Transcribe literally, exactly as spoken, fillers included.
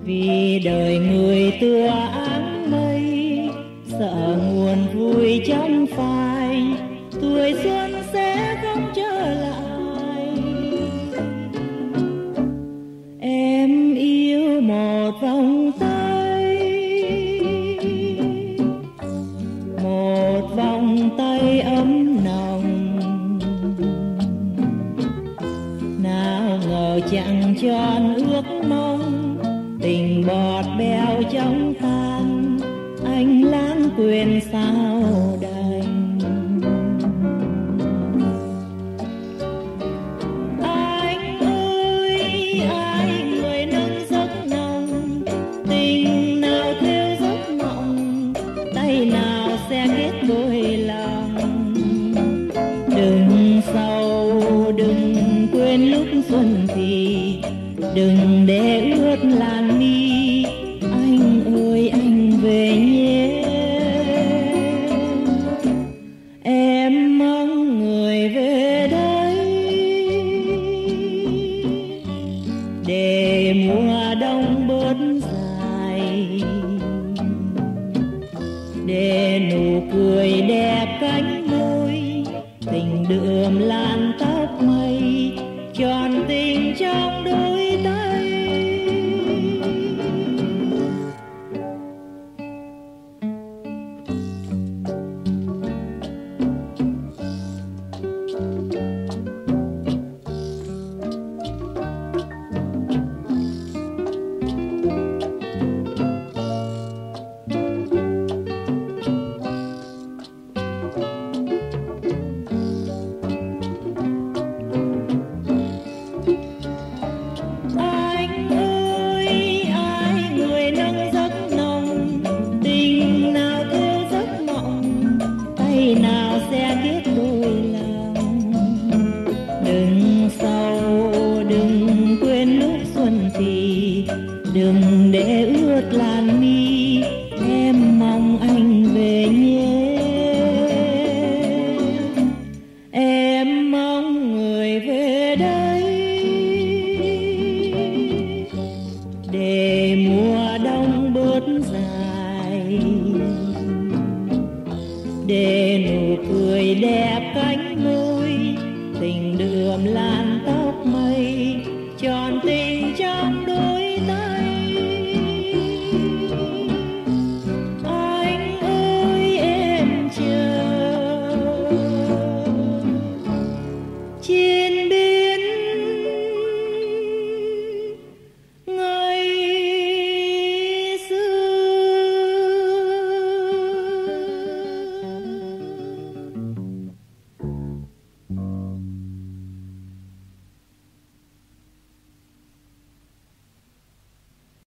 vì đời người tựa áng mây, sợ nguồn vui trong phai, tuổi xuân sẽ không trở lại. Em yêu một vòng tay, một vòng tay ấm nồng, nào ngờ chẳng tròn ước mong, tình bọt bèo trong tan, anh lãng quên sao đành. Anh ơi ai người nâng giấc nồng, tình nào theo giấc mộng, tay nào sẽ kết đôi lòng. Đừng sầu đừng quên lúc xuân thì, đừng để ướt làn mi, anh ơi anh về nhé. Em mong người về đây, để mùa đông bớt dài, để nụ cười đẹp cánh môi, tình đượm làn tóc mây, tròn tình trong đôi tay. Nào sẽ kết đôi lòng. Đừng sầu đừng quên lúc xuân thì, đừng để ướt làn mi, em mong anh về nhé. Em mong người về đây, để mùa đông bớt dài, để nụ cười đẹp cánh môi, tình đượm la